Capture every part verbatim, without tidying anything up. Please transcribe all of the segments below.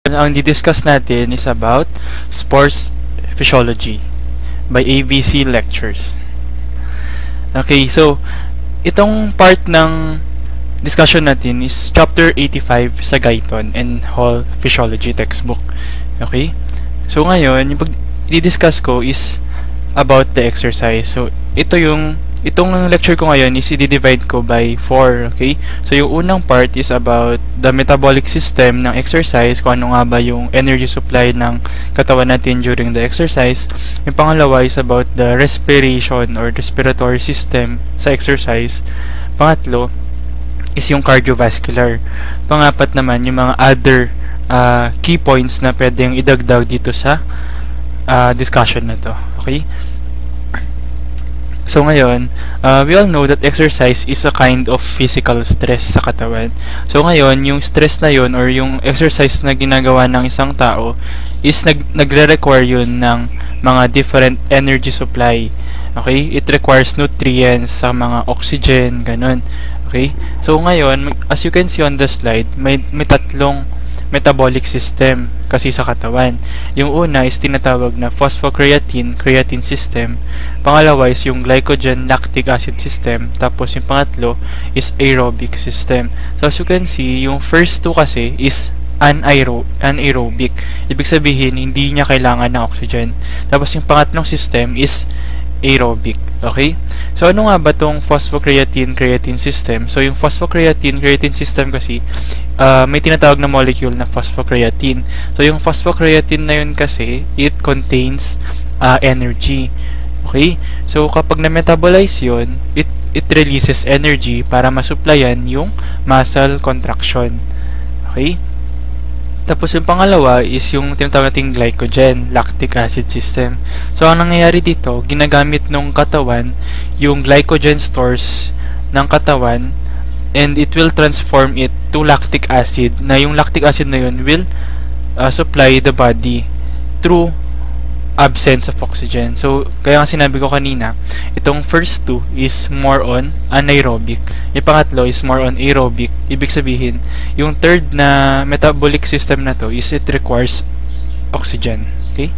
Ang didiscuss natin is about sports physiology by A V C Lectures. Okay, so itong part ng discussion natin is chapter eighty-five sa Guyton and Hall Physiology textbook. Okay? So ngayon, yung pag i-discuss ko is about the exercise. So ito yung itong lecture ko ngayon is i-divide ko by four, okay? So yung unang part is about the metabolic system ng exercise, kung ano nga ba yung energy supply ng katawan natin during the exercise. Yung pangalawa is about the respiration or respiratory system sa exercise. Pangatlo is yung cardiovascular. Pangapat naman yung mga other uh, key points na pwedeng idagdag dito sa uh, discussion na to, okay? So ngayon, uh, we all know that exercise is a kind of physical stress sa katawan. So ngayon, yung stress na yun or yung exercise na ginagawa ng isang tao is nag nagre-require yun ng mga different energy supply. Okay? It requires nutrients sa mga oxygen, ganun. Okay? So ngayon, as you can see on the slide, may, may tatlong metabolic system kasi sa katawan. Yung una is tinatawag na phosphocreatine creatine system. Pangalawa is yung glycogen lactic acid system. Tapos yung pangatlo is aerobic system. So as you can see, yung first two kasi is anaero anaerobic. Ibig sabihin, hindi niya kailangan ng oxygen. Tapos yung pangatlong system is aerobic. Okay? So ano nga ba tong phosphocreatine creatine system? So yung phosphocreatine creatine system kasi uh, may tinatawag na molecule na phosphocreatine. So yung phosphocreatine na yun kasi it contains uh, energy. Okay? So kapag na-metabolize yun, it it releases energy para masupplyan yung muscle contraction. Okay? Tapos yung pangalawa is yung tinatawag nating glycogen lactic acid system. So ang nangyayari dito, ginagamit nung katawan yung glycogen stores ng katawan and it will transform it to lactic acid, na yung lactic acid na yun will uh, supply the body through absence of oxygen. So kaya nga sinabi ko kanina, itong first two is more on anaerobic. Yung pangatlo is more on aerobic. Ibig sabihin, yung third na metabolic system na to is it requires oxygen. Okay?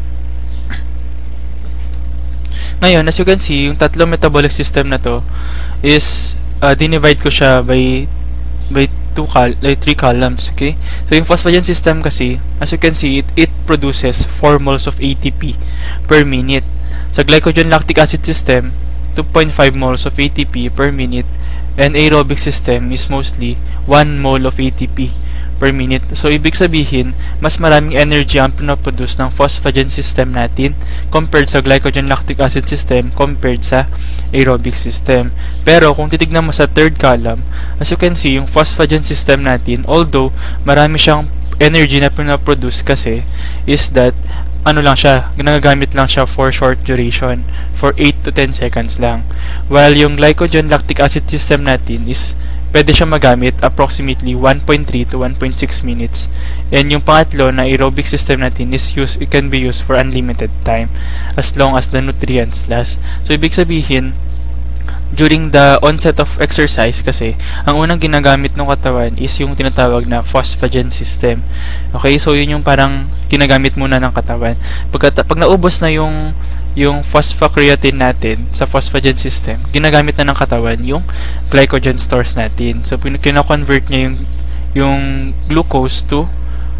Ngayon, as you can see, yung tatlong metabolic system na to is uh, dinivide ko siya by by two col like three columns, okay? So yung phosphagen system kasi, as you can see, it, it produces four moles of A T P per minute. Sa glycogen lactic acid system, two point five moles of A T P per minute, and aerobic system is mostly one mole of A T P per minute. So ibig sabihin, mas maraming energy ang pinoproduce ng phosphagen system natin compared sa glycogen lactic acid system compared sa aerobic system. Pero kung titignan mo sa third column, as you can see, yung phosphagen system natin, although marami siyang energy na pinoproduce kasi, is that ano lang siya, ginagamit lang siya for short duration, for eight to ten seconds lang. While yung glycogen lactic acid system natin is pwede siya magamit approximately one point three to one point six minutes. And yung pangatlo na aerobic system natin is used, it can be used for unlimited time as long as the nutrients last. So ibig sabihin, during the onset of exercise kasi, ang unang ginagamit ng katawan is yung tinatawag na phosphagen system. Okay, so yun yung parang ginagamit muna ng katawan. Pag, pag naubos na yung yung phosphocreatine natin sa phosphagen system, ginagamit na ng katawan yung glycogen stores natin. So kino-convert niya yung yung glucose to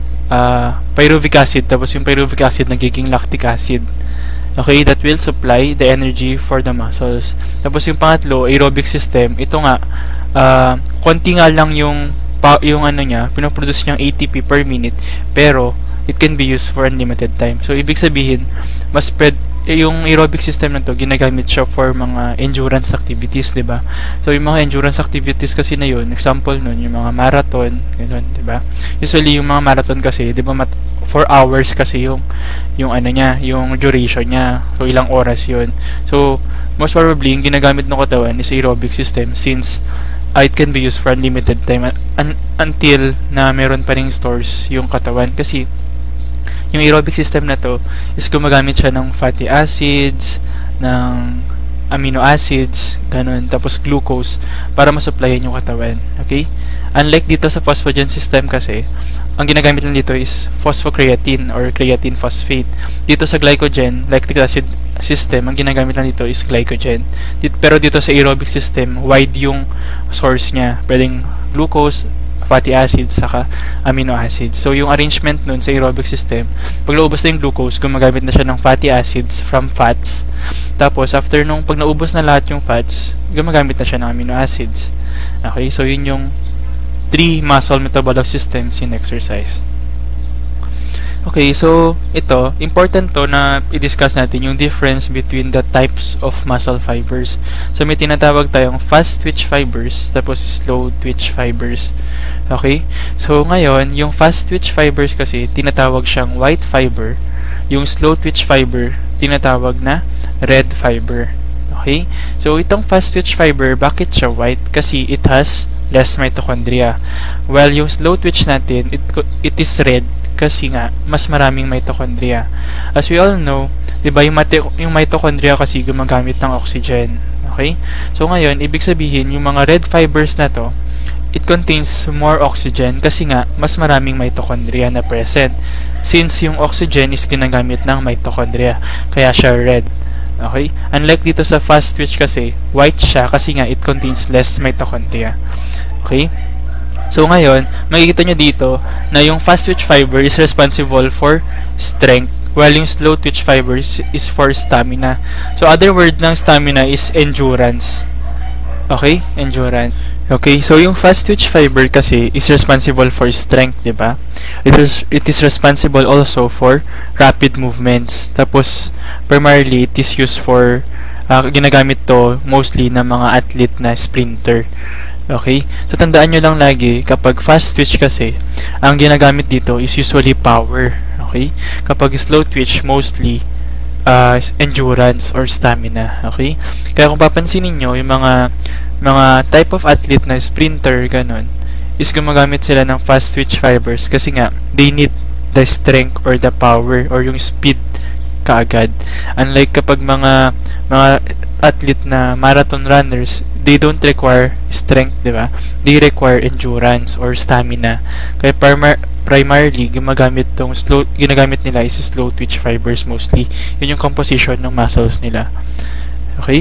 uh, pyruvic acid, tapos yung pyruvic acid nagiging lactic acid. Okay, that will supply the energy for the muscles. Tapos yung pangatlo, aerobic system, ito nga, uh, konti nga lang yung, pa, yung ano niya, pinoproduce niyang A T P per minute, pero it can be used for unlimited time. So, ibig sabihin, mas spread, yung aerobic system na to, ginagamit siya for mga endurance activities, di ba? So, yung mga endurance activities kasi na yun, example nun, yung mga marathon, gano'n, di ba? Usually, yung mga marathon kasi, di ba, four hours kasi yung, yung ano niya, yung duration niya. So, ilang oras yun. So, most probably, yung ginagamit ng katawan is aerobic system since uh, it can be used for unlimited time un until na meron pa ring stores yung katawan. Kasi, yung aerobic system na to is gumagamit siya ng fatty acids, ng amino acids, ganun, tapos glucose para masupplyan yung katawan. Okay? Unlike dito sa phosphagen system kasi, ang ginagamit lang dito is phosphocreatine or creatine phosphate. Dito sa glycogen, lactic acid system, ang ginagamit lang dito is glycogen. Dito, pero dito sa aerobic system, wide yung source niya. Pwedeng glucose, fatty acids, saka amino acids. So, yung arrangement nun sa aerobic system, pag naubos na yung glucose, gumagamit na siya ng fatty acids from fats. Tapos, after nung pag naubos na lahat yung fats, gumagamit na siya ng amino acids. Okay, so yun yung three muscle metabolic systems in exercise. Okay, so ito, important to na i-discuss natin yung difference between the types of muscle fibers. So may tinatawag tayong fast twitch fibers, tapos slow twitch fibers. Okay? So ngayon, yung fast twitch fibers kasi tinatawag siyang white fiber, yung slow twitch fiber tinatawag na red fiber. Okay? So itong fast twitch fiber, bakit siya white? Kasi it has less mitochondria. While yung slow twitch natin, it, it is red kasi nga, mas maraming mitochondria. As we all know, diba, yung, yung mitochondria kasi gumagamit ng oxygen. Okay? So ngayon, ibig sabihin, yung mga red fibers na to, it contains more oxygen kasi nga, mas maraming mitochondria na present. Since yung oxygen is ginagamit ng mitochondria, kaya siya red. Okay? Unlike dito sa fast twitch kasi, white siya kasi nga it contains less mitochondria. Okay? So ngayon, makikita nyo dito na yung fast twitch fiber is responsible for strength, while yung slow twitch fiber is, is for stamina. So other word ng stamina is endurance. Okay? Endurance. Okay, so yung fast twitch fiber kasi is responsible for strength, di ba? It is it is responsible also for rapid movements. Tapos primarily it is used for uh, ginagamit to mostly ng mga athlete na sprinter. Okay? So tandaan nyo lang lagi, kapag fast twitch kasi, ang ginagamit dito is usually power. Okay? Kapag slow twitch, mostly uh, endurance or stamina. Okay? Kaya kung papansinin nyo, yung mga mga type of athlete na sprinter, ganun, is gumagamit sila ng fast twitch fibers kasi nga, they need the strength or the power or yung speed kaagad. Unlike kapag mga mga athlete na marathon runners, they don't require strength, di ba? They require endurance or stamina. Kaya primar primarily gumagamit tong slow ginagamit nila is slow twitch fibers mostly. Yun yung composition ng muscles nila. Okay?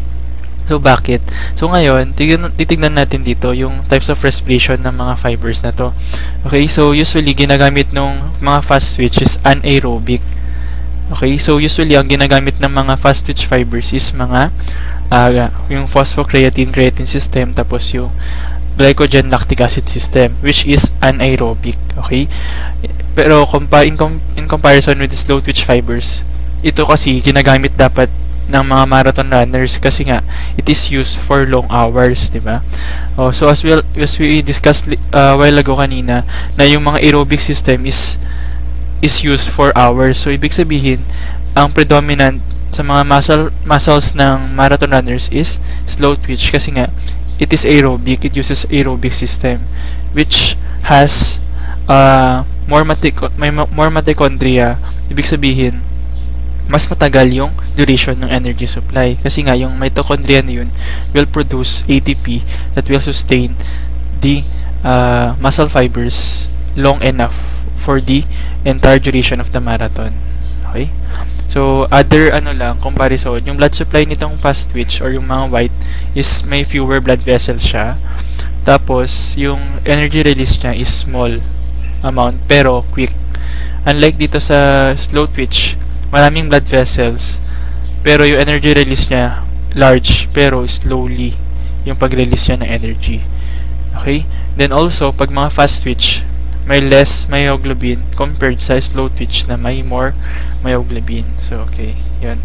So bakit? So ngayon, tignan, titignan natin dito yung types of respiration ng mga fibers na to. Okay? So usually ginagamit ng mga fast twitch is anaerobic. Okay, so usually ang ginagamit ng mga fast twitch fibers is mga uh, yung phosphocreatine creatine system, tapos yung glycogen lactic acid system, which is anaerobic. Okay, pero compa in, com in comparison with the slow twitch fibers, ito kasi ginagamit dapat ng mga marathon runners kasi nga it is used for long hours, di ba? Oh, so as well as we discussed uh, while ago kanina, na yung mga aerobic system is is used for hours. So, ibig sabihin, ang predominant sa mga muscle, muscles ng marathon runners is slow twitch kasi nga, it is aerobic. It uses aerobic system which has uh, more, mitico may more mitochondria. Ibig sabihin, mas matagal yung duration ng energy supply. Kasi nga, yung mitochondria na yun will produce A T P that will sustain the uh, muscle fibers long enough for the entire duration of the marathon. Okay? So, other ano lang, comparison, yung blood supply nitong fast twitch or yung mga white is may fewer blood vessels siya. Tapos, yung energy release niya is small amount pero quick. Unlike dito sa slow twitch, maraming blood vessels pero yung energy release niya large pero slowly yung pag-release niya ng energy. Okay? Then also, pag mga fast twitch, may less myoglobin compared sa slow twitch na may more myoglobin. So, okay. Yan.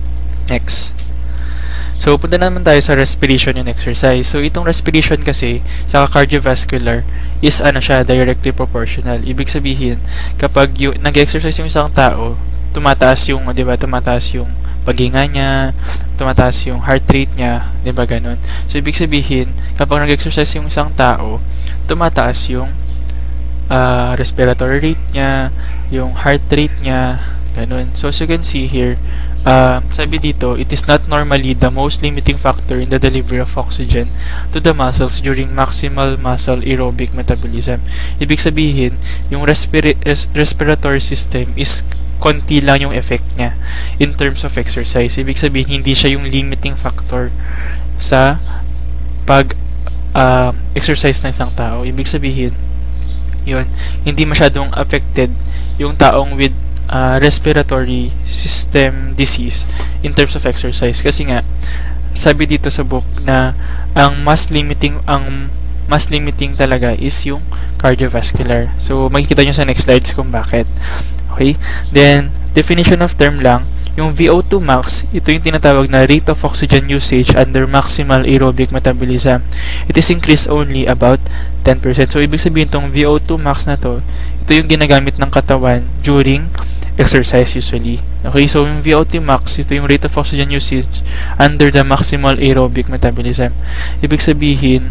Next. So, punta naman tayo sa respiration and exercise. So, itong respiration kasi sa cardiovascular is ano siya, directly proportional. Ibig sabihin, kapag yung nag-exercise yung isang tao, tumataas yung, di ba, tumataas yung paghinga niya, tumataas yung heart rate niya, di ba, ganun. So, ibig sabihin, kapag nag-exercise yung isang tao, tumataas yung Uh, respiratory rate niya, yung heart rate niya, Ganun. So, as you can see here, uh, sabi dito, it is not normally the most limiting factor in the delivery of oxygen to the muscles during maximal muscle aerobic metabolism. Ibig sabihin, yung respira res respiratory system is konti lang yung effect niya in terms of exercise. Ibig sabihin, hindi siya yung limiting factor sa pag uh, exercise ng isang tao. Ibig sabihin, yun, hindi masyadong affected yung taong with uh, respiratory system disease in terms of exercise. Kasi nga, sabi dito sa book na ang mas limiting, ang mas limiting talaga is yung cardiovascular. So, makikita nyo sa next slides kung bakit. Okay? Then, definition of term lang, yung V O two max, ito yung tinatawag na rate of oxygen usage under maximal aerobic metabolism. It is increased only about ten percent. So, ibig sabihin tong V O two max na to, ito yung ginagamit ng katawan during exercise usually. Okay, so yung V O two max, ito yung rate of oxygen usage under the maximal aerobic metabolism. Ibig sabihin,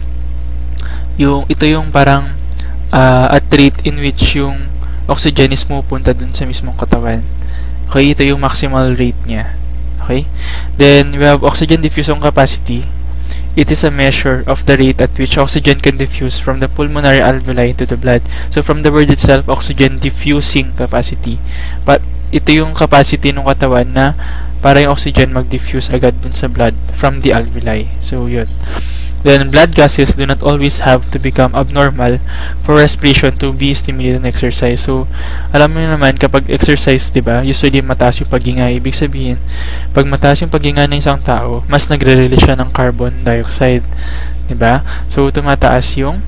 yung ito yung parang uh, at rate in which yung oxygen is pupunta dun sa mismong katawan. Okay, ito yung maximal rate niya. Okay? Then, we have oxygen diffusion capacity. It is a measure of the rate at which oxygen can diffuse from the pulmonary alveoli into the blood. So, from the word itself, oxygen diffusing capacity. But, ito yung capacity ng katawan na para yung oxygen mag-diffuse agad dun sa blood from the alveoli. So, yun. Then, blood gases do not always have to become abnormal for respiration to be stimulated in exercise. So, alam mo naman, kapag exercise, diba, usually mataas yung paghinga. Ibig sabihin, pag mataas yung paghinga ng isang tao, mas nagre-release siya ng carbon dioxide. Diba? So, tumataas yung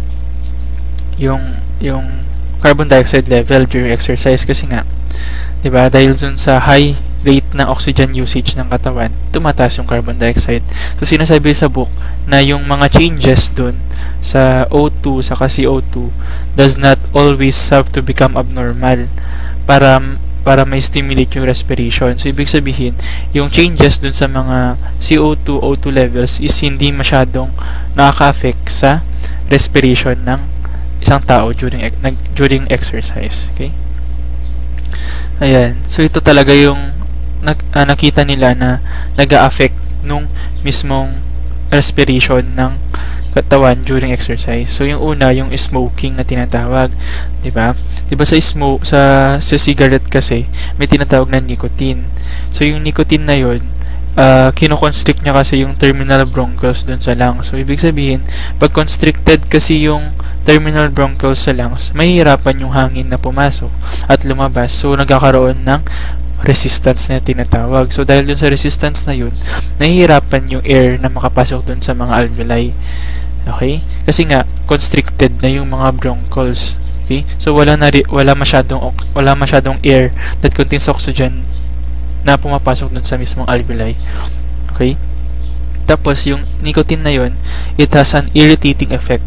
yung yung carbon dioxide level during exercise kasi nga, diba, dahil dun sa high rate na oxygen usage ng katawan, tumataas yung carbon dioxide. So, sinasabi sa book na yung mga changes dun sa O two sa C O two does not always have to become abnormal para para may stimulate yung respiration. So, ibig sabihin, yung changes dun sa mga C O two, O two levels is hindi masyadong nakaka-affect sa respiration ng isang tao during during exercise. Okay? Ayan. So, ito talaga yung Nag, uh, nakita nila na nag-a-affect nung mismong respiration ng katawan during exercise. So, yung una, yung smoking na tinatawag. Diba? Diba sa smoke, sa, sa cigarette kasi, may tinatawag na nicotine. So, yung nicotine na yun, uh, kinoconstrict niya kasi yung terminal bronchioles dun sa lungs. So, ibig sabihin, pag constricted kasi yung terminal bronchioles sa lungs, mahihirapan yung hangin na pumasok at lumabas. So, nagkakaroon ng resistance na tinatawag. So, dahil dun sa resistance na yun, nahihirapan yung air na makapasok dun sa mga alveoli. Okay? Kasi nga, constricted na yung mga bronchioles. Okay? So, wala, na wala, masyadong, wala masyadong air that contains oxygen na pumapasok dun sa mismong alveoli. Okay? Tapos, yung nicotine na yun, it has an irritating effect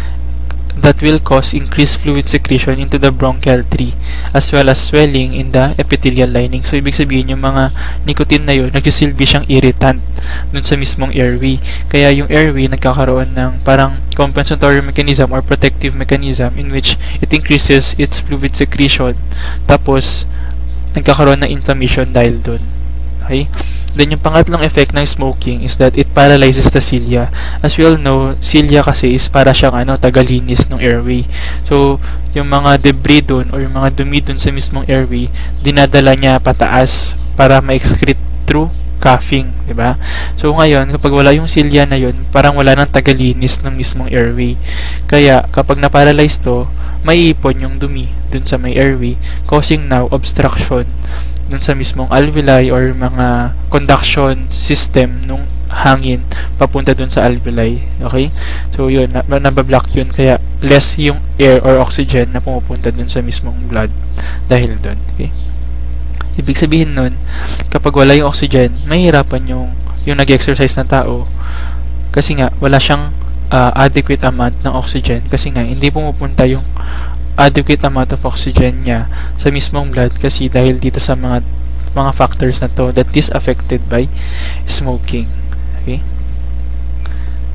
that will cause increased fluid secretion into the bronchial tree as well as swelling in the epithelial lining. So, ibig sabihin, yung mga nicotine na yun, nagsisilbi siyang irritant dun sa mismong airway. Kaya yung airway nagkakaroon ng parang compensatory mechanism or protective mechanism in which it increases its fluid secretion. Tapos, nagkakaroon ng inflammation dahil dun. Okay? Then, yung pangatlong effect ng smoking is that it paralyzes the cilia. As we all know, cilia kasi is para siyang ano, tagalinis ng airway. So, yung mga debris dun or yung mga dumi dun sa mismong airway, dinadala niya pataas para ma-excrete through coughing, di ba? So, ngayon, kapag wala yung cilia na yun, parang wala nang tagalinis ng mismong airway. Kaya, kapag na-paralyze to, maiipon yung dumi dun sa may airway, causing now obstruction dun sa mismong alveoli or mga conduction system nung hangin papunta dun sa alveoli. Okay? So, yun, nabablock yun. Kaya, less yung air or oxygen na pumupunta dun sa mismong blood dahil dun. Okay? Ibig sabihin nun, kapag wala yung oxygen, mahihirapan yung, yung nag-exercise na tao kasi nga, wala siyang uh, adequate amount ng oxygen kasi nga, hindi pumupunta yung adequate amount of oxygen niya sa mismong blood kasi dahil dito sa mga mga factors na to that is affected by smoking. Okay?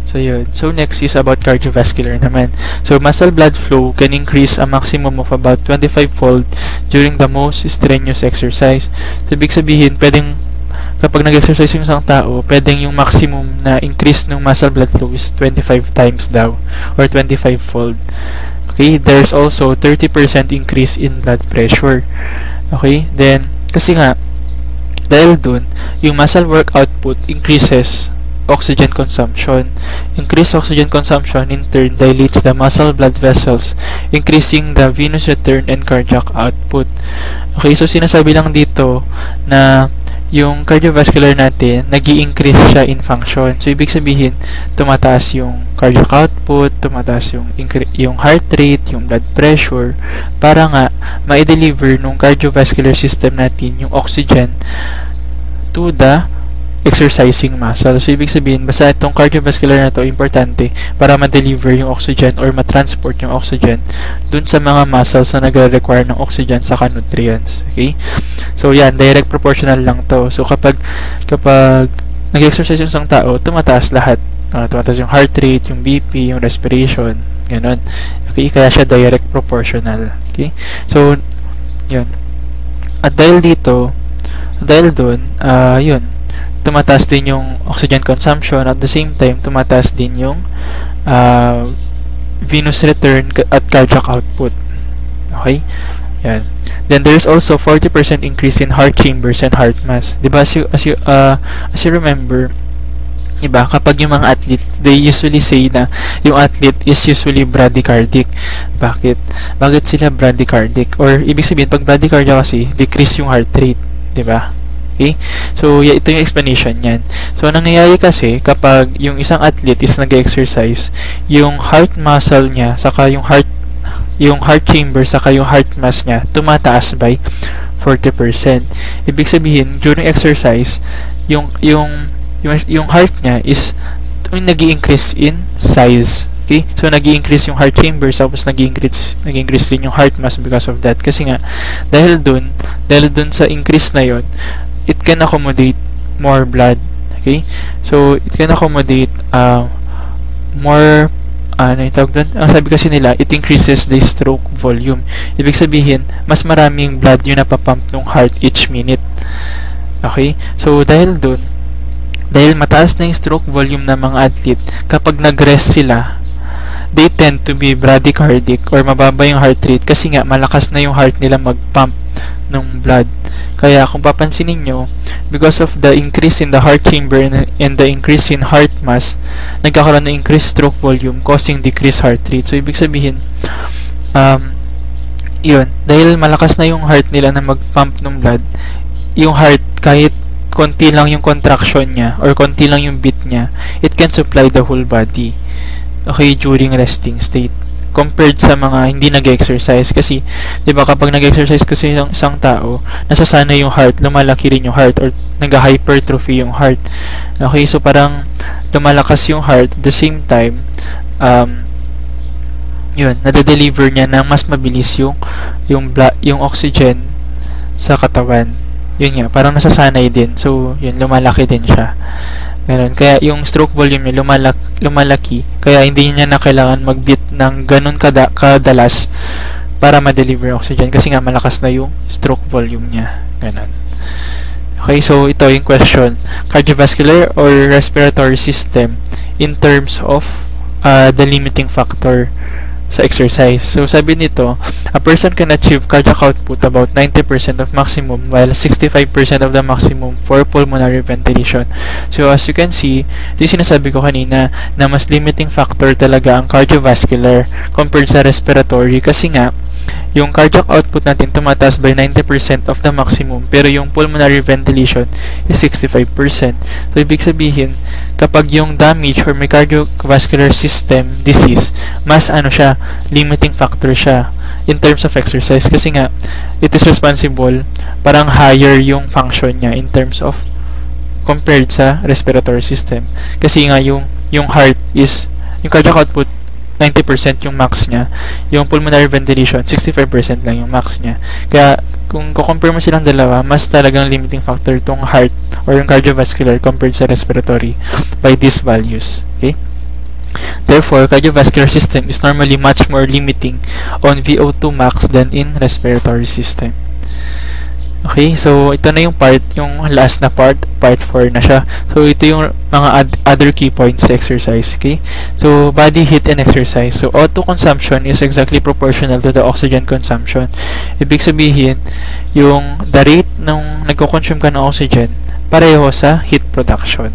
So yun. So next is about cardiovascular naman. So muscle blood flow can increase a maximum of about twenty-five fold during the most strenuous exercise. So ibig sabihin, pwedeng kapag nag-exercise yung isang tao, pwedeng yung maximum na increase ng muscle blood flow is twenty-five times daw or twenty-five fold. Okay, there's also thirty percent increase in blood pressure. Okay, then kasi nga dahil dun, yung muscle work output increases oxygen consumption. Increased oxygen consumption in turn dilates the muscle blood vessels, increasing the venous return and cardiac output. Okay, so sinasabi lang dito na yung cardiovascular natin, nag-i-increase siya in function. So, ibig sabihin, tumataas yung cardiac output, tumataas yung, yung heart rate, yung blood pressure, para nga, ma-deliver nung cardiovascular system natin yung oxygen to the exercising muscle. So, ibig sabihin, basta itong cardiovascular na to importante para ma-deliver yung oxygen or ma-transport yung oxygen dun sa mga muscles na nagre-require ng oxygen saka nutrients. Okay? So, yan, direct proportional lang to. So, kapag kapag nag-exercise yung isang tao, tumataas lahat. Uh, tumataas yung heart rate, yung B P, yung respiration, ganun. Okay? Kaya siya direct proportional. Okay? So, yun. At dahil dito, dahil dun, uh, yun, tumataas din yung oxygen consumption, at the same time tumataas din yung uh, venous return at cardiac output. Okay? Yan. Then there's also forty percent increase in heart chambers and heart mass. Diba, as you, as you, uh, as you remember, diba, kapag yung mga athlete, they usually say na yung athlete is usually bradycardic. Bakit? Bakit sila bradycardic? Or ibig sabihin, pag bradycardia kasi, decrease yung heart rate. Diba? Okay? So, yeah, ito yung explanation niyan. So, nangyayari kasi kapag yung isang athlete is nag-exercise, yung heart muscle niya, saka yung heart yung heart chamber, saka yung heart mass niya, tumataas by forty percent. Ibig sabihin, during exercise, yung yung yung, yung heart niya is nag-i-increase in size. Okay? So, nag-i-increase yung heart chamber, tapos nag-i-increase nag-i-increase din yung heart mass because of that. Kasi nga, dahil dun, dahil dun sa increase na yon, it can accommodate more blood. Okay? So, it can accommodate uh, more, uh, ano yung tawag doon? Ang sabi kasi nila, it increases the stroke volume. Ibig sabihin, mas maraming blood yung napapump ng heart each minute. Okay? So, dahil doon, dahil mataas na yung stroke volume ng mga athlete, kapag nag-rest sila, they tend to be bradycardic or mababa yung heart rate kasi nga malakas na yung heart nila mag-pump ng blood. Kaya kung papansinin nyo, because of the increase in the heart chamber and, and the increase in heart mass, nagkakaroon ng increased stroke volume causing decreased heart rate. So, ibig sabihin, um, yun, dahil malakas na yung heart nila na mag-pump ng blood, yung heart, kahit konti lang yung contraction niya or konti lang yung beat niya, it can supply the whole body. Okay, during resting state. Compared sa mga hindi nag-exercise. Kasi, di ba, kapag nag-exercise kasi yung isang tao, nasasana yung heart, lumalaki rin yung heart, or nag-hypertrophy yung heart. Okay, so parang lumalakas yung heart, at the same time, um, yun, nade-deliver niya ng mas mabilis yung, yung, yung oxygen sa katawan. Yun nga, parang nasasanay din. So, yun, lumalaki din siya. Ganun. Kaya yung stroke volume niya lumalak, lumalaki. Kaya hindi niya na kailangan mag-beat ng ganun kada, kadalas para ma-deliver oxygen. Kasi nga malakas na yung stroke volume niya. Ganun. Okay, so ito yung question. Cardiovascular or respiratory system in terms of uh, the limiting factor sa exercise. So, sabi nito, a person can achieve cardiac output about ninety percent of maximum while sixty-five percent of the maximum for pulmonary ventilation. So, as you can see, ito yung sinasabi ko kanina na mas limiting factor talaga ang cardiovascular compared sa respiratory kasi nga, yung cardiac output natin tumataas by ninety percent of the maximum pero yung pulmonary ventilation is sixty-five percent. So, ibig sabihin, kapag yung damage or may cardiovascular system disease, mas ano siya, limiting factor siya in terms of exercise kasi nga, it is responsible, parang higher yung function niya in terms of compared sa respiratory system. Kasi nga, yung, yung heart is, yung cardiac output, ninety percent yung max niya. Yung pulmonary ventilation, sixty-five percent lang yung max niya. Kaya, kung kukompare mo silang dalawa, mas talagang limiting factor tong heart or yung cardiovascular compared sa respiratory by these values. Okay? Therefore, cardiovascular system is normally much more limiting on V O two max than in respiratory system. Okay, so ito na yung part, yung last na part, part four na siya. So ito yung mga ad other key points sa exercise, okay? So body heat and exercise. So O two consumption is exactly proportional to the oxygen consumption. Ibig sabihin, yung the rate nung nagko-consume ka ng oxygen, pareho sa heat production.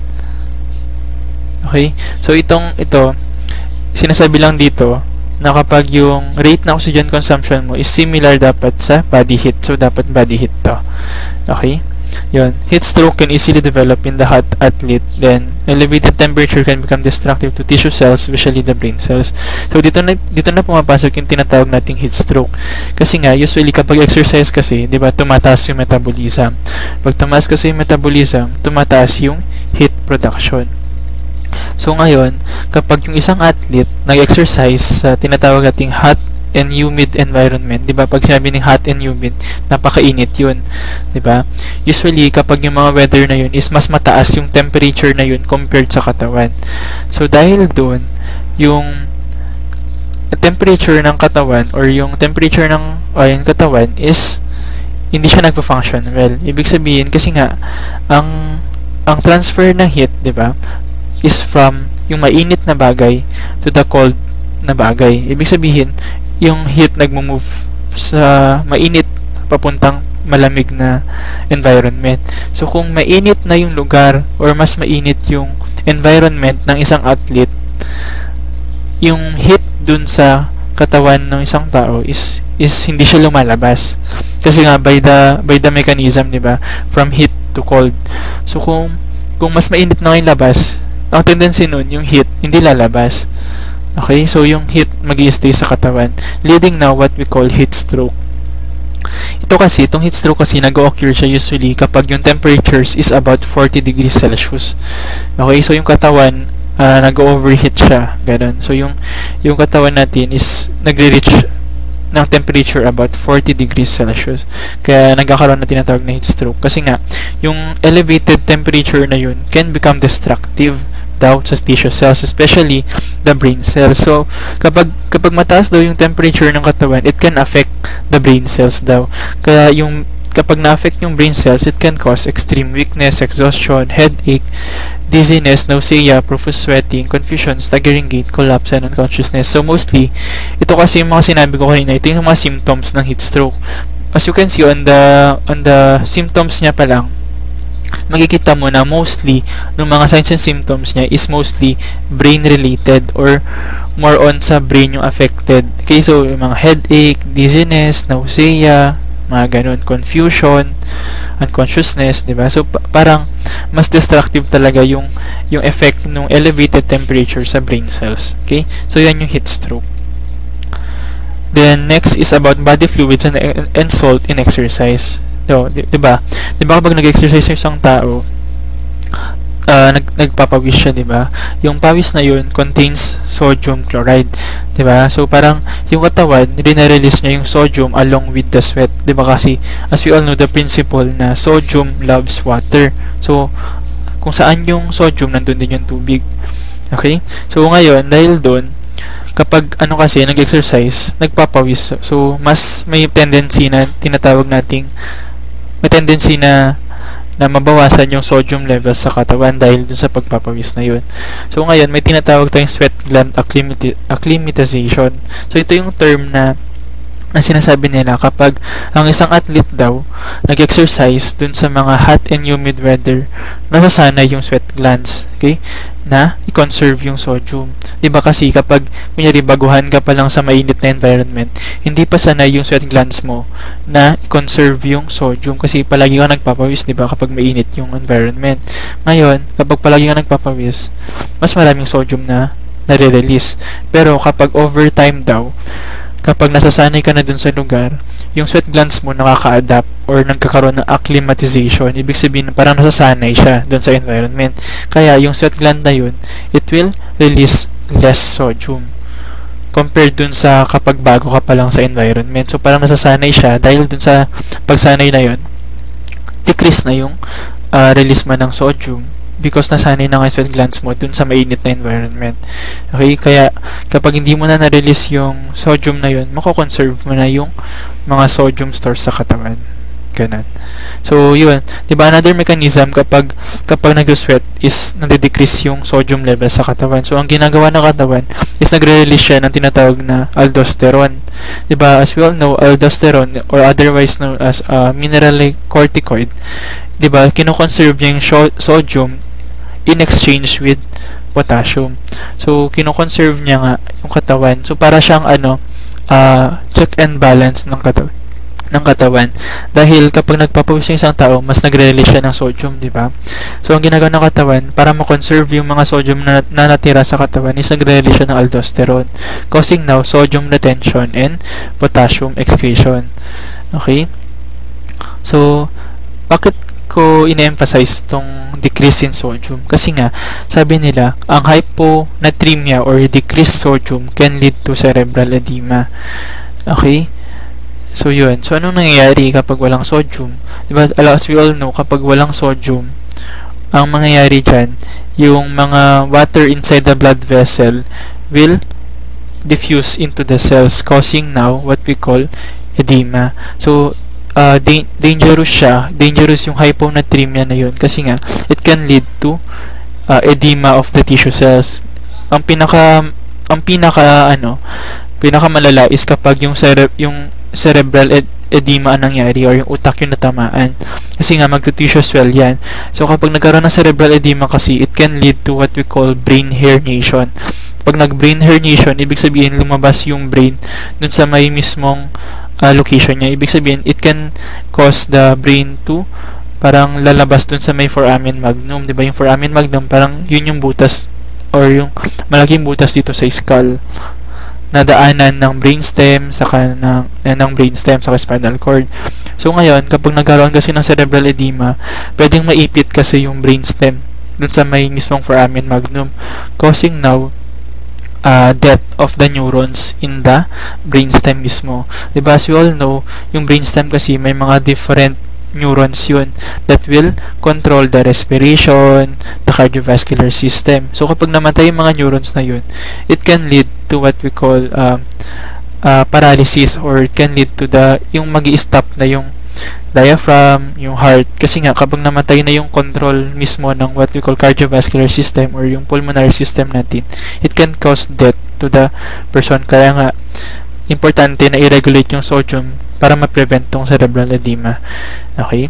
Okay? So itong ito, sinasabi lang dito na kapag yung rate na oxygen consumption mo is similar dapat sa body heat. So, dapat body heat to. Okay? Yun. Heat stroke can easily develop in the hot athlete. Then, elevated temperature can become destructive to tissue cells, especially the brain cells. So, dito na, dito na pumapasok yung tinatawag nating heat stroke. Kasi nga, usually kapag exercise kasi, di ba, tumataas yung metabolism. Pag tumaas kasi yung metabolism, tumataas yung heat production. So ngayon, kapag yung isang athlete nag-exercise sa uh, tinatawag nating hot and humid environment, 'di ba? Pag sinabi ng hot and humid, napakainit 'yun, 'di ba? Usually kapag yung mga weather na 'yun is mas mataas yung temperature na 'yun compared sa katawan. So dahil doon, yung temperature ng katawan or yung temperature ng ayun katawan is hindi siya nagfa-function well. Ibig sabihin kasi nga ang ang transfer ng heat, 'di ba? Is from yung mainit na bagay to the cold na bagay. Ibig sabihin, yung heat nagmo-move sa mainit papuntang malamig na environment. So, kung mainit na yung lugar or mas mainit yung environment ng isang athlete, yung heat dun sa katawan ng isang tao is is hindi siya lumalabas. Kasi nga, by the, by the mechanism, di ba? From heat to cold. So, kung, kung mas mainit na yung labas, ang tendency nun, yung heat, hindi lalabas. Okay? So, yung heat mag-i-stay sa katawan, leading now what we call heat stroke. Ito kasi, itong heat stroke kasi nag-occur siya usually kapag yung temperatures is about forty degrees Celsius. Okay? So, yung katawan, uh, nag-overheat siya. Ganun. So, yung, yung katawan natin is nagre-reach ng temperature about forty degrees Celsius. Kaya nagkakaroon na tinatawag na heat stroke. Kasi nga, yung elevated temperature na yun can become destructive daw sa tissue cells, especially the brain cells. So, kapag kapag mataas daw yung temperature ng katawan, it can affect the brain cells daw. Kaya yung kapag na-affect yung brain cells, it can cause extreme weakness, exhaustion, headache, dizziness, nausea, profuse sweating, confusion, staggering gait, collapse, and unconsciousness. So, mostly, ito kasi yung mga sinabi ko kanina, ito yung mga symptoms ng heat stroke. As you can see on the on the symptoms niya pa lang, makikita mo na mostly ng mga signs and symptoms niya is mostly brain related or more on sa brain yung affected. Okay, so yung mga headache, dizziness, nausea, mga ganun, confusion, unconsciousness, di ba? So pa parang mas destructive talaga yung yung effect ng elevated temperature sa brain cells. Okay? So yan yung heat stroke. Then next is about body fluids and, and salt in exercise. Do, di, di ba? Di ba kapag nag-exercise yung isang tao, uh, nag nagpapawis siya, di ba? Yung pawis na yun contains sodium chloride, di ba? So parang yung katawan, rinarelease niya yung sodium along with the sweat, di ba? Kasi as we all know the principle na sodium loves water. So kung saan yung sodium, nandun din yung tubig. Okay? So ngayon, dahil doon, kapag ano kasi nag-exercise, nagpapawis. So mas may tendency na tinatawag nating may tendency na na mabawasan yung sodium levels sa katawan dahil dun sa pagpapawis na yun. So ngayon, may tinatawag tayong sweat gland acclimati acclimatization. So ito yung term na na sinasabi nila kapag ang isang athlete daw nag-exercise dun sa mga hot and humid weather, nasasanay yung sweat glands, okay, na i-conserve yung sodium. Diba kasi kapag kunyari baguhan ka pa lang sa mainit na environment, hindi pa sanay yung sweat glands mo na i-conserve yung sodium kasi palagi ka nagpapawis, diba, kapag mainit yung environment. Ngayon, kapag palagi ka nagpapawis, mas maraming sodium na nare-release. Pero kapag overtime daw, kapag nasasanay ka na dun sa lugar, yung sweat glands mo nakaka-adapt or nagkakaroon ng acclimatization. Ibig sabihin, parang nasasanay siya dun sa environment. Kaya, yung sweat gland na yun, it will release less sodium compared dun sa kapag bago ka pa lang sa environment. So, parang nasasanay siya dahil dun sa pagsanay na yun, decrease na yung uh, release man ng sodium. because nasanay na nga yung sweat glands mo dun sa mainit na environment. Okay, kaya kapag hindi mo na na-release yung sodium na yun, mako-conserve mo na yung mga sodium stores sa katawan. Ganun. So, yun. Diba, another mechanism kapag kapag nag-sweat is nade-decrease yung sodium level sa katawan. So, ang ginagawa ng katawan is nagre-release siya ng tinatawag na aldosterone. Diba, as we all know, aldosterone or otherwise known as uh, mineralocorticoid, diba, kino-conserve niya yung sodium in exchange with potassium. So, kino-conserve niya nga yung katawan. So, para siyang ano, uh, check and balance ng katawan ng katawan. Dahil kapag nagpapawis yung isang tao, mas nagre-release siya ng sodium, di ba? So, ang ginagawa ng katawan, para ma-conserve yung mga sodium na, na natira sa katawan, is nagre-release siya ng aldosterone, causing now sodium retention and potassium excretion. Okay? So, bakit ko ine-emphasize tong decrease in sodium? Kasi nga, sabi nila, ang hyponatremia or decreased sodium can lead to cerebral edema. Okay? So, yun. So, anong nangyayari kapag walang sodium? Diba, as we all know, kapag walang sodium, ang mangyayari dyan, yung mga water inside the blood vessel will diffuse into the cells, causing now what we call edema. So, uh, da dangerous siya. Dangerous yung hyponatremia na yun. Kasi nga, it can lead to uh, edema of the tissue cells. Ang pinaka, ang pinaka, ano, pinaka malala is kapag yung, cere yung cerebral ed edema ang nangyari or yung utak yung natamaan. Kasi nga magto-tissue swell yan. So kapag nagkaroon ng cerebral edema kasi, it can lead to what we call brain herniation. Pag nag-brain herniation, ibig sabihin lumabas yung brain dun sa may mismong uh, location niya. Ibig sabihin, it can cause the brain to parang lalabas dun sa may foramen magnum. Diba yung foramen magnum, parang yun yung butas or yung malaking butas dito sa skull, nadaanan ng brainstem saka ng, eh, ng brainstem saka spinal cord. So ngayon, kapag nagkaroon kasi ng cerebral edema, pwedeng maipit kasi yung brainstem dun sa may mismong foramen magnum, causing now uh, death of the neurons in the brainstem mismo. Diba, as we all know, yung brainstem kasi may mga different neurons yun that will control the respiration, the cardiovascular system. So kapag namatay yung mga neurons na yun, it can lead to what we call um, uh, paralysis, or it can lead to the yung magi-stop na yung diaphragm, yung heart. Kasi nga kapag namatay na yung control mismo ng what we call cardiovascular system or yung pulmonary system natin, it can cause death to the person. Kaya nga importante na i-regulate yung sodium para ma-prevent tong cerebral edema. Okay?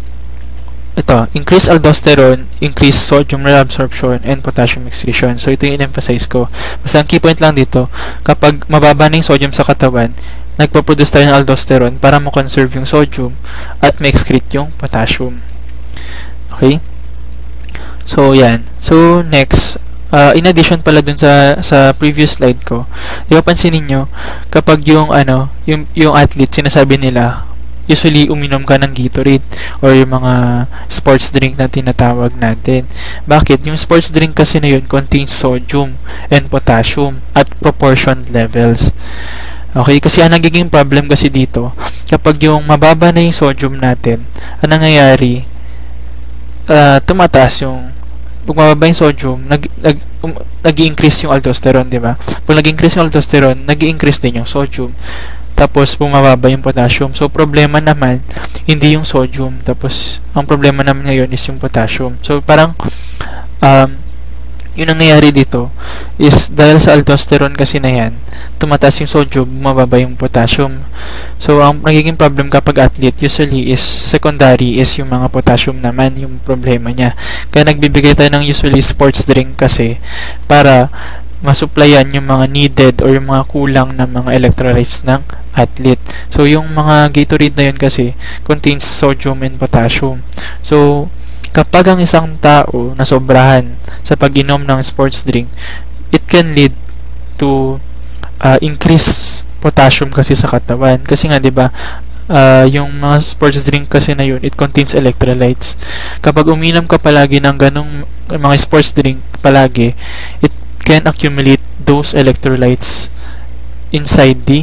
Ito, increase aldosterone, increase sodium reabsorption, and potassium excretion. So, ito yung in-emphasize ko. Basta ang key point lang dito, kapag mababa na yung sodium sa katawan, nagpaproduce tayo ng aldosterone para ma-conserve yung sodium at ma-excrete yung potassium. Okay? So, yan. So, next, Uh, in addition pala dun sa sa previous slide ko, di ba pansinin nyo, kapag yung ano, yung, yung athlete, sinasabi nila, usually uminom ka ng Gatorade or yung mga sports drink na tinatawag natin. Bakit? Yung sports drink kasi na yun contains sodium and potassium at proportioned levels. Okay? Kasi ang nagiging problem kasi dito, kapag yung mababa na yung sodium natin, ang nangyayari, uh, tumataas yung pag mababa yung sodium, nag, nag, um, nag-i-increase yung aldosterone, di ba? Pag nag-increase yung aldosterone, nag-i-increase din yung sodium. Tapos, bumababa yung potassium. So, problema naman, hindi yung sodium. Tapos, ang problema naman ngayon is yung potassium. So, parang, um, yung nangyayari dito is dahil sa aldosterone kasi na yan, tumataas yung sodium, bumababa yung potassium. So, ang nagiging problem kapag athlete usually is secondary is yung mga potassium naman yung problema niya. Kaya nagbibigay tayo ng usually sports drink kasi para masupplyan yung mga needed or yung mga kulang na mga electrolytes ng athlete. So, yung mga Gatorade na yun kasi contains sodium and potassium. So, kapag ang isang tao nasobrahan sa pag-inom ng sports drink, it can lead to uh, increase potassium kasi sa katawan. Kasi nga, di ba, uh, yung mga sports drink kasi na yun, it contains electrolytes. Kapag uminom ka palagi ng ganong mga sports drink palagi, it can accumulate those electrolytes inside the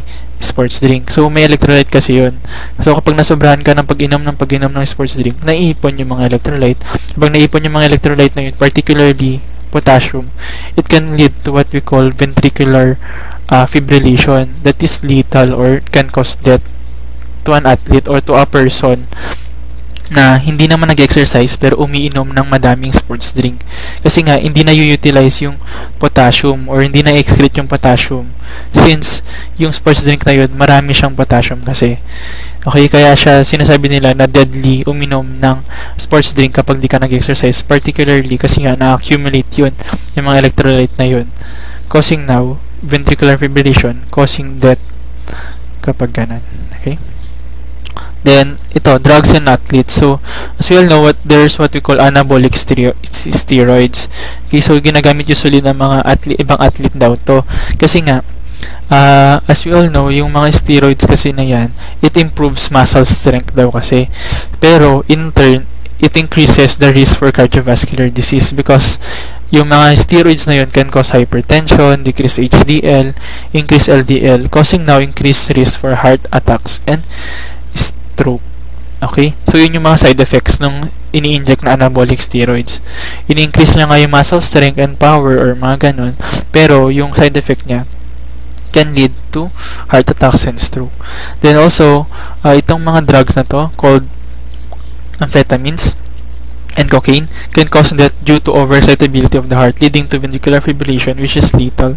sports drink. So, may electrolyte kasi yun. So, kapag nasobrahan ka ng pag-inom ng pag-inom ng sports drink, naiipon yung mga electrolyte. Kapag naipon yung mga electrolyte na yun, particularly potassium, it can lead to what we call ventricular uh, fibrillation that is lethal or can cause death to an athlete or to a person na hindi naman nag-exercise pero umiinom ng madaming sports drink. Kasi nga, hindi na u-utilize yung potassium or hindi na excrete yung potassium since yung sports drink na yun, marami siyang potassium kasi. Okay, kaya siya sinasabi nila na deadly uminom ng sports drink kapag di ka nag-exercise, particularly kasi nga na-accumulate yun, yung mga electrolyte na yun, causing now ventricular fibrillation, causing death kapag ganun. Okay? Then, ito, drugs and athletes. So, as we all know, what, there's what we call anabolic stero steroids. Okay, so ginagamit usually ng mga athlete, ibang athlete daw to. Kasi nga, uh, as we all know, yung mga steroids kasi na yan, it improves muscle strength daw kasi. Pero, in turn, it increases the risk for cardiovascular disease because yung mga steroids na yun can cause hypertension, decrease H D L, increase L D L, causing now increased risk for heart attacks and stroke. Okay? So, yun yung mga side effects nung ini-inject na anabolic steroids. Ini-increase niya nga yung muscle strength and power or mga ganun. Pero, yung side effect niya can lead to heart attacks and stroke. Then also, uh, itong mga drugs na to called amphetamines and cocaine can cause death due to overexcitability of the heart leading to ventricular fibrillation which is lethal.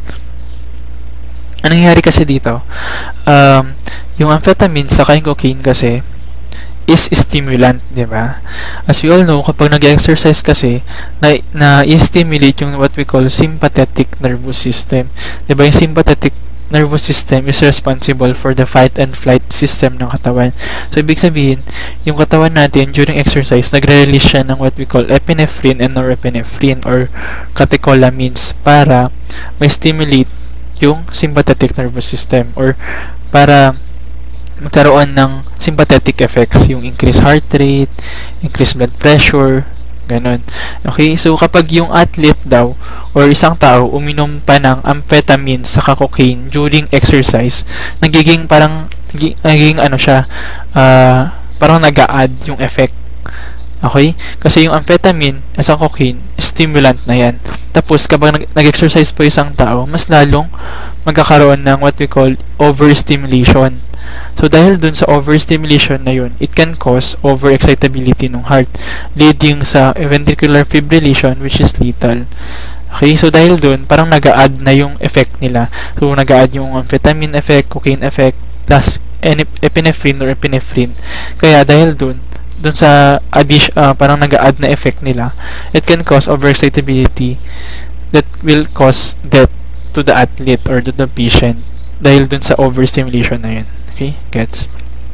Anong nangyayari kasi dito? Um, yung amphetamines sa yung cocaine kasi is stimulant, di ba? As we all know, kapag nag-exercise kasi, na, na-stimulate yung what we call sympathetic nervous system. Di ba? Yung sympathetic nervous system is responsible for the fight and flight system ng katawan. So, ibig sabihin, yung katawan natin during exercise, nagre-release siya ng what we call epinephrine and norepinephrine or catecholamines para may stimulate yung sympathetic nervous system or para magkaroon ng sympathetic effects, yung increased heart rate, increased blood pressure, ganun. Okay, so kapag yung athlete daw or isang tao uminom pa ng amphetamines sa cocaine during exercise, nagiging parang nagiging, nagiging ano siya, uh, parang nag-a-add yung effect. Okay? Kasi yung amphetamine as a cocaine, stimulant na yan. Tapos, kapag nag-exercise po isang tao, mas lalong magkakaroon ng what we call overstimulation. So, dahil dun sa overstimulation na yun, it can cause overexcitability ng heart, leading sa ventricular fibrillation, which is lethal. Okay? So, dahil dun, parang nag-a-add na yung effect nila. So, nag-a-add yung amphetamine effect, cocaine effect, plus epinephrine or epinephrine. Kaya, dahil dun, dun sa addition, uh, parang nag-a-add na effect nila, it can cause overexcitability that will cause death to the athlete or to the patient dahil dun sa overstimulation na yun. Okay, gets?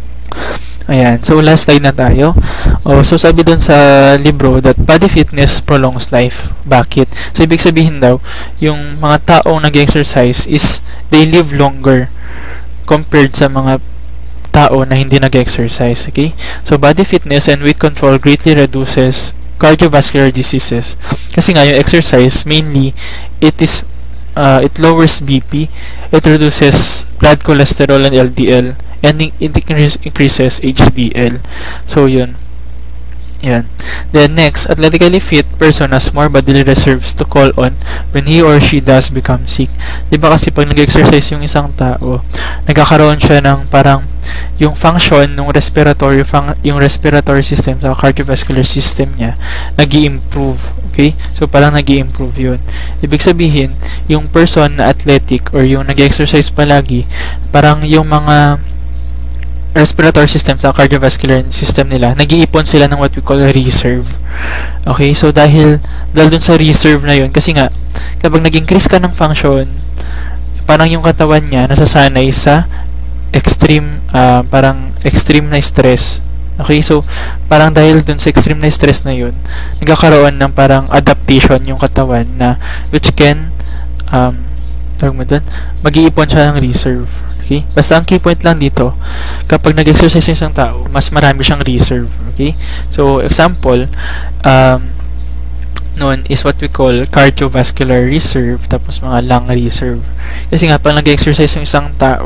Ayan, so last slide na tayo. Oh, so sabi dun sa libro that body fitness prolongs life. Bakit? So ibig sabihin daw, yung mga taong nag-exercise is they live longer compared sa mga tao na hindi nag-exercise. Okay? So body fitness and weight control greatly reduces cardiovascular diseases. Kasi nga yung exercise mainly it is uh, it lowers B P, it reduces blood cholesterol and L D L, and it increases H D L. So yun. Yan. Then next, athletically fit person has more bodily reserves to call on when he or she does become sick. Diba kasi pag nag-exercise yung isang tao, nagkakaroon siya ng parang yung function ng respiratory fun yung respiratory system sa cardiovascular system niya nag-i-improve. Okay? So parang nag-i-improve yun. Ibig sabihin, yung person na athletic or yung nag-exercise palagi, parang yung mga respiratory system sa cardiovascular system nila, nag-iipon sila ng what we call a reserve. Okay? So, dahil, dahil dun sa reserve na yun, kasi nga, kapag nag-increase ka ng function, parang yung katawan niya nasasanay sa extreme, uh, parang extreme na stress. Okay? So, parang dahil dun sa extreme na stress na yun, nagkakaroon ng parang adaptation yung katawan na, which can, um, tawag mo dun, mag-iipon siya ng reserve. Okay? Basta ang key point lang dito, kapag nag-exercise yung isang tao, mas marami siyang reserve. Okay? So, example, um, noon is what we call cardiovascular reserve, tapos mga lung reserve. Kasi nga, pag nag-exercise yung isang tao,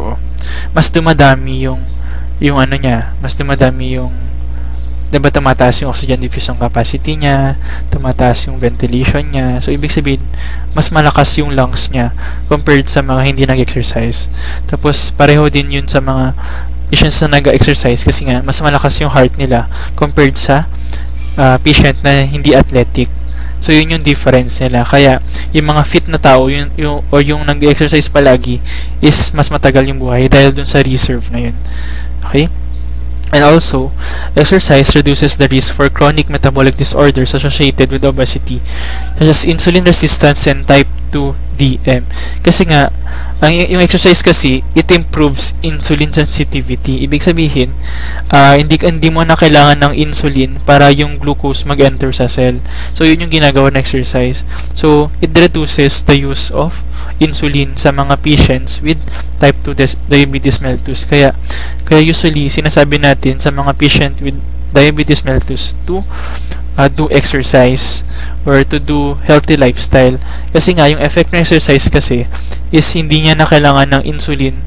mas dumadami yung yung ano niya, mas dumadami yung, diba, tumataas yung oxygen diffusion capacity niya, tumataas yung ventilation niya. So, ibig sabihin, mas malakas yung lungs niya compared sa mga hindi nag-exercise. Tapos, pareho din yun sa mga patients na nag-exercise kasi nga, mas malakas yung heart nila compared sa uh, patient na hindi athletic. So, yun yung difference nila. Kaya, yung mga fit na tao, yung, yung, o yung nag-exercise palagi, is mas matagal yung buhay dahil dun sa reserve na yun. Okay? And also, exercise reduces the risk for chronic metabolic disorders associated with obesity, such as insulin resistance and type two D M. Kasi nga, ang yung exercise kasi, it improves insulin sensitivity. Ibig sabihin, uh, hindi hindi mo na kailangan ng insulin para yung glucose mag-enter sa cell. So, yun yung ginagawa ng exercise. So, it reduces the use of insulin sa mga patients with type two diabetes mellitus. Kaya, kaya usually, sinasabi natin sa mga patient with diabetes mellitus to uh, do exercise or to do healthy lifestyle. Kasi nga, yung effect ng exercise kasi is hindi niya na kailangan ng insulin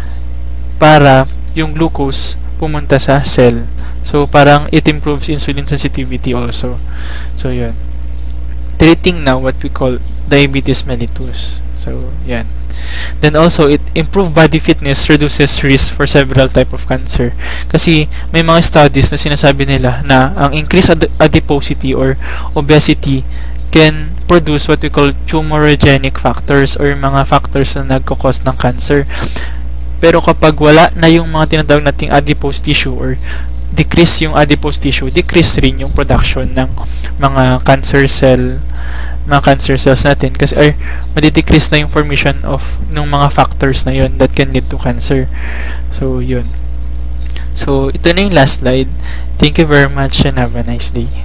para yung glucose pumunta sa cell. So, parang it improves insulin sensitivity also. So, yun. Treating now what we call diabetes mellitus. So, yan. Then also, it improved body fitness reduces risk for several type of cancer. Kasi may mga studies na sinasabi nila na ang increased ad adiposity or obesity can produce what we call tumorigenic factors or mga factors na nagkakos ng cancer. Pero kapag wala na yung mga tinatawag nating adipose tissue or decrease yung adipose tissue, decrease rin yung production ng mga cancer cell mga cancer cells natin kasi or madi-decrease na yung formation of ng mga factors na yun that can lead to cancer. So, yun. So, ito na yung last slide. Thank you very much and have a nice day.